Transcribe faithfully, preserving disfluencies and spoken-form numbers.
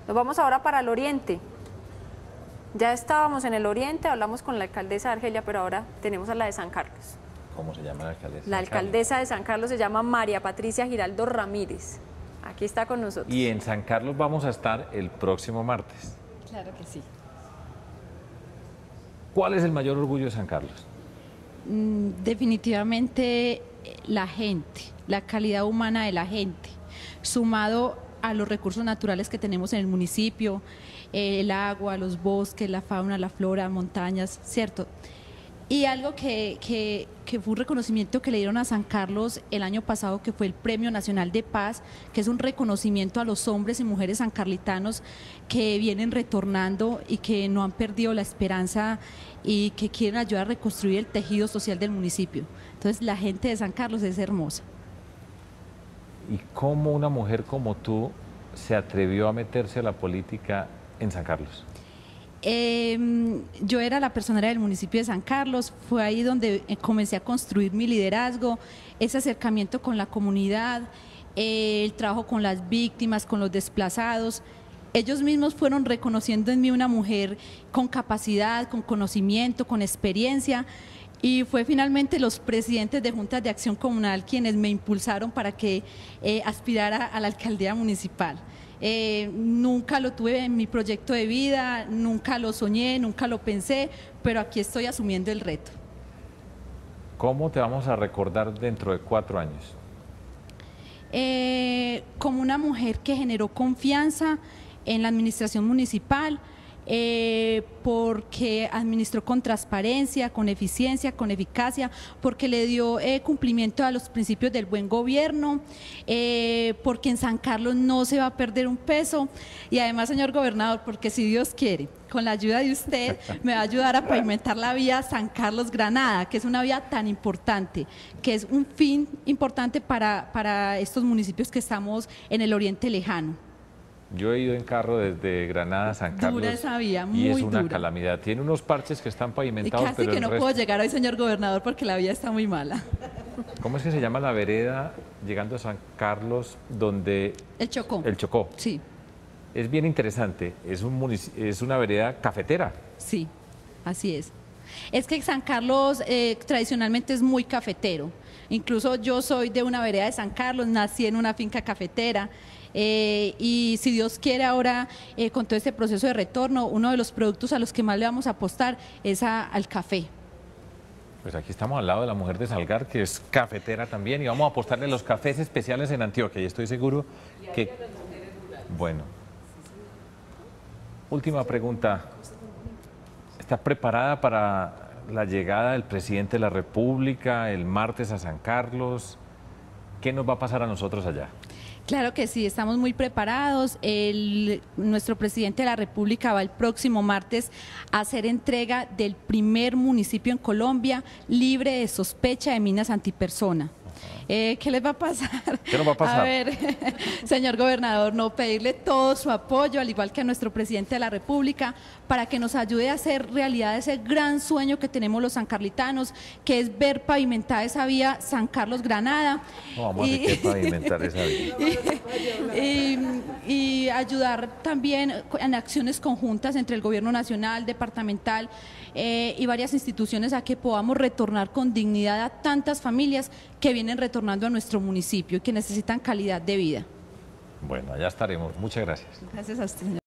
Nos vamos ahora para el oriente. Ya estábamos en el oriente, hablamos con la alcaldesa de Argelia, pero ahora tenemos a la de San Carlos. ¿Cómo se llama la alcaldesa? La alcaldesa de San Carlos se llama María Patricia Giraldo Ramírez. Aquí está con nosotros. Y en San Carlos vamos a estar el próximo martes. Claro que sí. ¿Cuál es el mayor orgullo de San Carlos? Mm, definitivamente la gente, la calidad humana de la gente, sumado a los recursos naturales que tenemos en el municipio, eh, el agua, los bosques, la fauna, la flora, montañas, ¿cierto? Y algo que, que, que fue un reconocimiento que le dieron a San Carlos el año pasado, que fue el Premio Nacional de Paz, que es un reconocimiento a los hombres y mujeres sancarlitanos que vienen retornando y que no han perdido la esperanza y que quieren ayudar a reconstruir el tejido social del municipio. Entonces la gente de San Carlos es hermosa. ¿Y cómo una mujer como tú se atrevió a meterse a la política en San Carlos? Eh, yo era la personera del municipio de San Carlos, fue ahí donde comencé a construir mi liderazgo, ese acercamiento con la comunidad, eh, el trabajo con las víctimas, con los desplazados. Ellos mismos fueron reconociendo en mí una mujer con capacidad, con conocimiento, con experiencia, y fue finalmente los presidentes de juntas de acción comunal quienes me impulsaron para que eh, aspirara a la alcaldía municipal. Eh, nunca lo tuve en mi proyecto de vida, nunca lo soñé, nunca lo pensé, pero aquí estoy asumiendo el reto. ¿Cómo te vamos a recordar dentro de cuatro años? Eh, como una mujer que generó confianza en la administración municipal, Eh, porque administró con transparencia, con eficiencia, con eficacia, porque le dio eh, cumplimiento a los principios del buen gobierno, eh, porque en San Carlos no se va a perder un peso, y además, señor gobernador, porque si Dios quiere, con la ayuda de usted, me va a ayudar a pavimentar la vía San Carlos-Granada, que es una vía tan importante, que es un fin importante para, para estos municipios que estamos en el oriente lejano. Yo he ido en carro desde Granada a San Carlos. Dura esa vía, muy y es una dura. calamidad. Tiene unos parches que están pavimentados, Casi pero que el no resto... puedo llegar hoy, señor gobernador, porque la vía está muy mala. ¿Cómo es que se llama la vereda llegando a San Carlos donde... El Chocó. El Chocó. Sí. Es bien interesante, es, un munici- es una vereda cafetera. Sí, así es. Es que San Carlos eh, tradicionalmente es muy cafetero. Incluso yo soy de una vereda de San Carlos, nací en una finca cafetera. Eh, y si Dios quiere ahora, eh, con todo este proceso de retorno, uno de los productos a los que más le vamos a apostar es a, al café. Pues aquí estamos al lado de la mujer de Salgar, que es cafetera también, y vamos a apostarle los cafés especiales en Antioquia, y estoy seguro que... Bueno. Última pregunta. ¿Está preparada para la llegada del presidente de la República el martes a San Carlos? ¿Qué nos va a pasar a nosotros allá? Claro que sí, estamos muy preparados. El, nuestro presidente de la República va el próximo martes a hacer entrega del primer municipio en Colombia libre de sospecha de minas antipersona. Eh, ¿Qué les va a pasar? ¿Qué nos va a pasar? A ver, señor gobernador, no, pedirle todo su apoyo, al igual que a nuestro presidente de la República, para que nos ayude a hacer realidad ese gran sueño que tenemos los sancarlitanos, que es ver pavimentada esa vía San Carlos-Granada. No, vamos y, a tener que pavimentar esa vía. Y, y, y ayudar también en acciones conjuntas entre el gobierno nacional, departamental eh, y varias instituciones a que podamos retornar con dignidad a tantas familias que vienen retornando a nuestro municipio y que necesitan calidad de vida. Bueno, allá estaremos. Muchas gracias. Gracias a usted, señor.